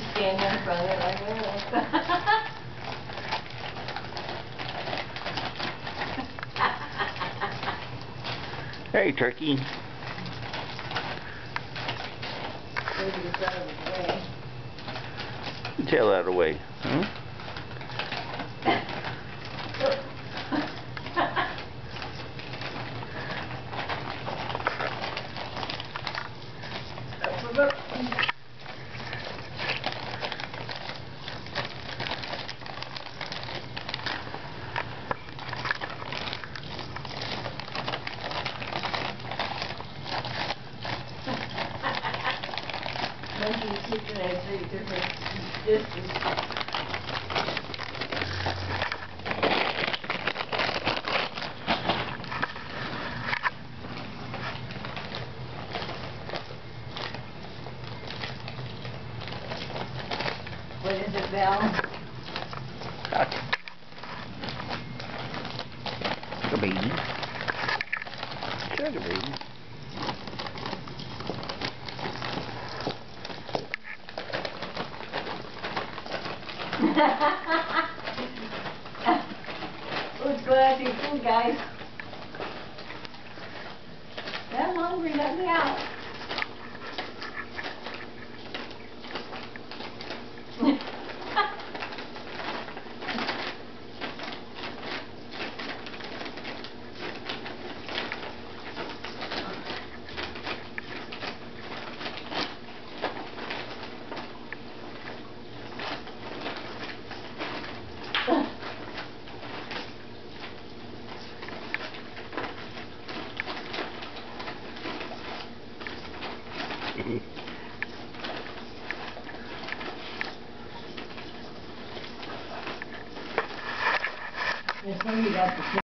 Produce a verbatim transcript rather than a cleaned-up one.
stand in front of it like that. Hey, turkey. Maybe it's out of the way. Tail out of the way. Huh? Monkey chicken at three different distances. What is it, Val? Duck. A baby. Sure, the baby. Let's go out to your food, guys. I'm hungry, let me out. There's somebody got the